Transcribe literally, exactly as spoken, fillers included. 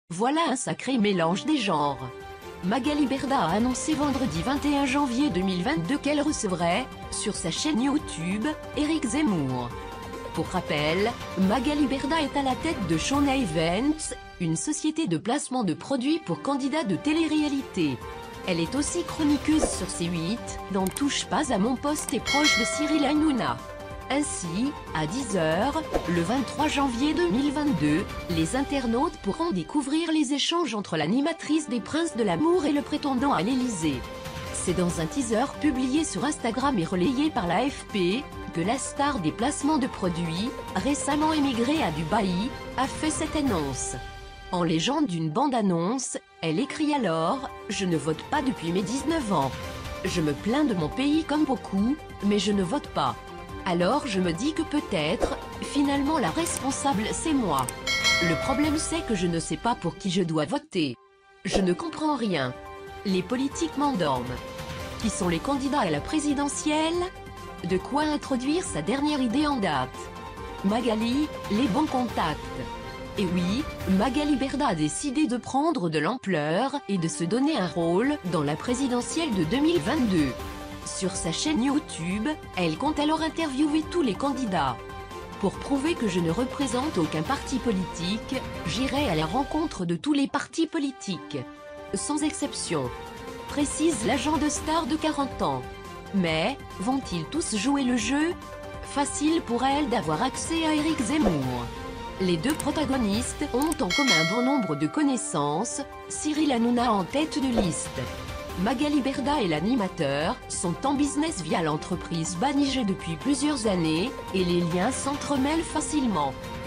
Voilà un sacré mélange des genres. Magali Berda a annoncé vendredi vingt et un janvier deux mille vingt-deux qu'elle recevrait, sur sa chaîne YouTube, Éric Zemmour. Pour rappel, Magali Berda est à la tête de Shona Events, une société de placement de produits pour candidats de télé-réalité. Elle est aussi chroniqueuse sur C huit, dans Touche pas à mon poste et proche de Cyril Hanouna. Ainsi, à dix heures, le vingt-trois janvier deux mille vingt-deux, les internautes pourront découvrir les échanges entre l'animatrice des Princes de l'amour et le prétendant à l'Élysée. C'est dans un teaser publié sur Instagram et relayé par l'A F P, que la star des placements de produits, récemment émigrée à Dubaï, a fait cette annonce. En légende d'une bande-annonce, elle écrit alors « Je ne vote pas depuis mes dix-neuf ans. Je me plains de mon pays comme beaucoup, mais je ne vote pas. Alors je me dis que peut-être, finalement la responsable c'est moi. Le problème c'est que je ne sais pas pour qui je dois voter. Je ne comprends rien. Les politiques m'endorment. Qui sont les candidats à la présidentielle? De quoi introduire sa dernière idée en date. Magali, les bons contacts. Et oui, Magali Berda a décidé de prendre de l'ampleur et de se donner un rôle dans la présidentielle de deux mille vingt-deux. Sur sa chaîne YouTube, elle compte alors interviewer tous les candidats. Pour prouver que je ne représente aucun parti politique, j'irai à la rencontre de tous les partis politiques. Sans exception. Précise l'agent de star de quarante ans. Mais, vont-ils tous jouer le jeu? Facile pour elle d'avoir accès à Éric Zemmour. Les deux protagonistes ont en commun bon nombre de connaissances, Cyril Hanouna en tête de liste. Magali Berda et l'animateur sont en business via l'entreprise Banijé depuis plusieurs années, et les liens s'entremêlent facilement.